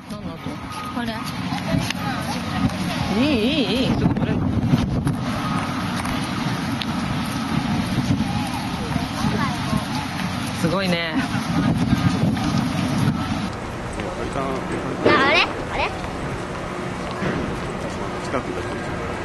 何の音？ これ。 いい。すぐ取れる。すごいね。 あれ？ 近くだと。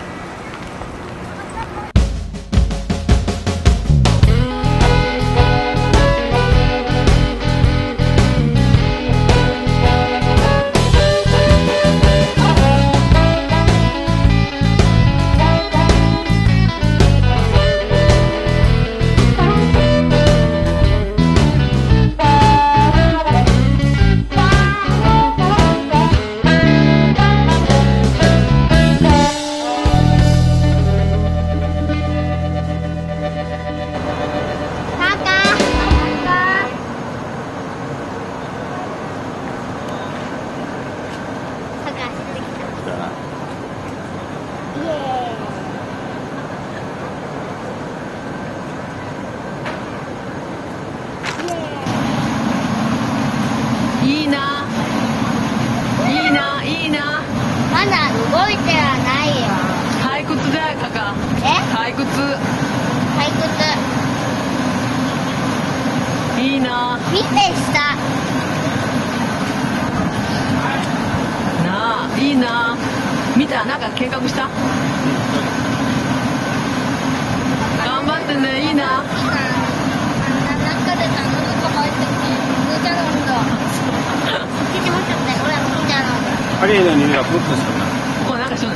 まだ動いてはないよ。 退屈だよ、カカ。退屈。いいな。 見て下。 なあ、いいな。見た？なんか計画した？頑張ってね、いいな。 中でさ、喉が入ってきて、むちゃなんだ。聞いてましたね、俺もむちゃなんだ。 これなんかしとんね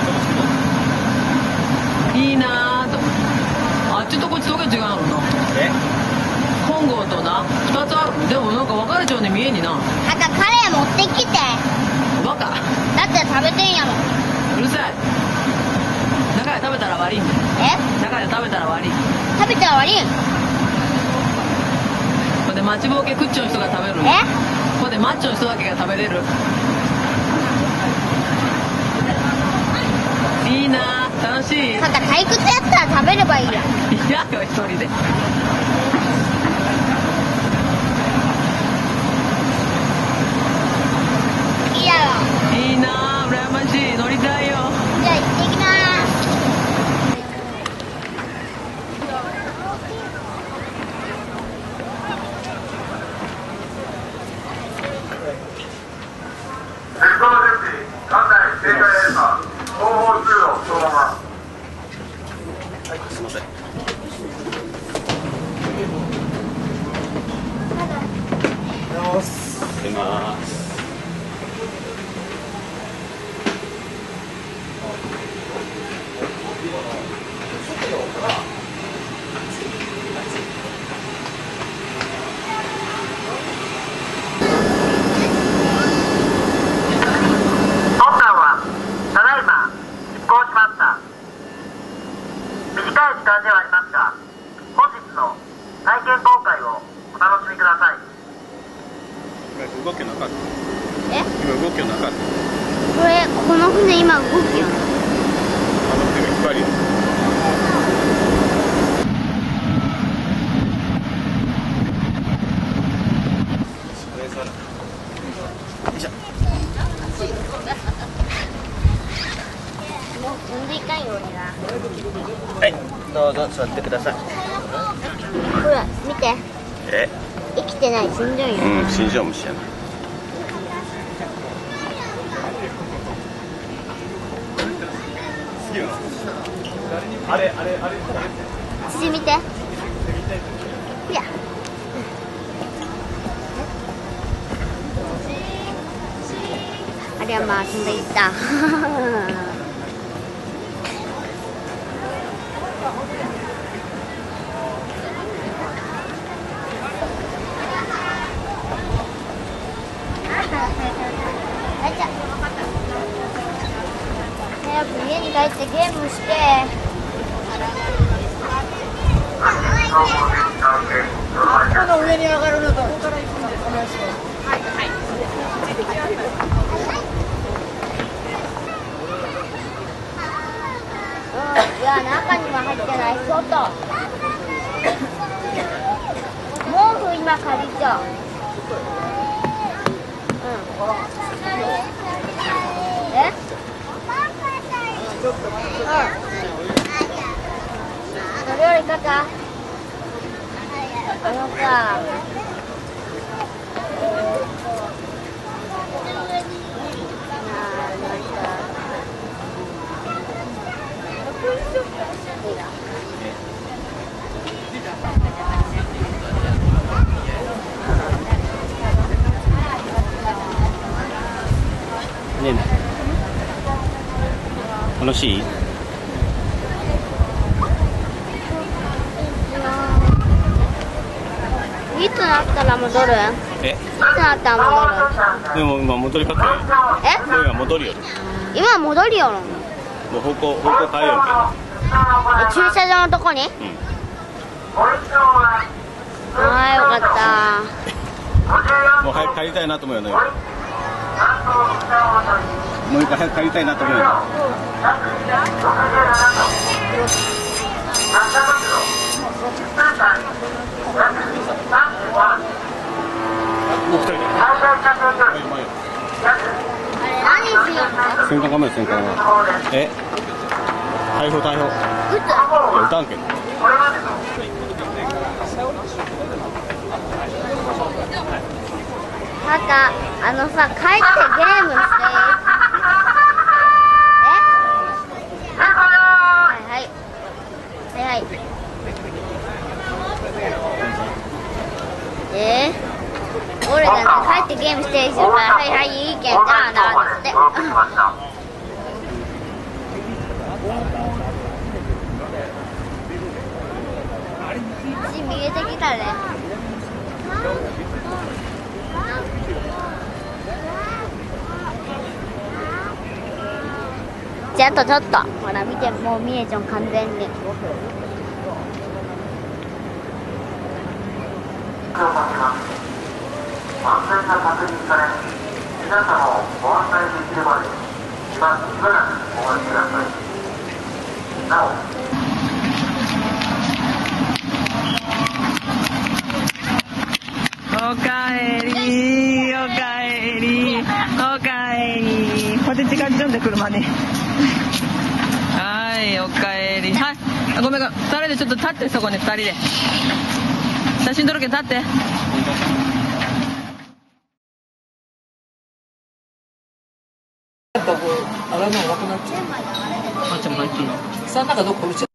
ん。いいなーと。あっちとこっちとけ違うのな。本郷とな、2つある。でもなんか分かれちゃうね、見えにな。 カレー持ってきて。 バカ。 だって食べてんやもん。 うるさい。中で食べたら悪いんだよ。中で食べたら悪い。 食べたら悪い。 これで待ちぼうけ食っちゃう人が食べる。これでマッチョの人だけが食べれる。いいな、楽しい。 退屈やったら食べればいいや。 いやよ、一人で。 いいやろ。 いいな、羨ましい。乗りたいよ。 じゃあ行ってきます。 すいません。出ます。 短い時間ではありますが、本日の体験公開をお楽しみください。 今動きなかった。今動きなかった。 この船今動くよ。 あの船が引っ張るよ。 飛んでいかんよ俺ら。 はい、どうぞ座ってください。 ほら見て。生きてない、死んじゃうよ。 死んじゃう虫やな。 土見て。いや。あれはまあ飛んでいった。早く家に帰ってゲームして。 この上に上がるのと、ここから行くのでお願いします。はい、はい。 いや、中には入ってない、外。毛布今借りちゃう。 え？料理方あのさねえねえ楽しい？ いつなったら戻る？ え？ いつなったら戻る？ でも今戻りかけえ？ もう今戻るよ。 今戻るよ。 もう方向変えよう駐車場のとこに？ けど。 ああよかった。 もう早く帰りたいなと思うよね。もう一回早く帰りたいなと思うよね。もう一人で。 何しよう？ 戦艦カメラ戦艦は。え？逮捕。いや撃たんけど。 なんかあのさ帰ってゲームしていい？はい俺がね帰ってゲームしていいからはいいいけんじゃあなって血見えてきたね。ちょっとほら見てもう見えちゃう完全に。 安全が確認され、皆様をご案内できるまでしばらくお待ちください。なおおかえりおかえりおかえりポテチ買っちゃうんだ車にはいおかえりはいごめん2人でちょっと立ってそこに2人で写真撮るけど立って洗うのがなくなっちゃう。 あっちゃんも入っていいのさあなんかどっかうち